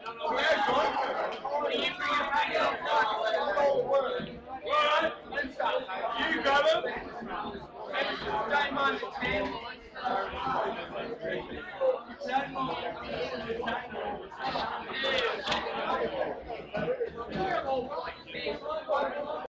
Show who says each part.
Speaker 1: You got him? Don't mind the 10. Don't mind.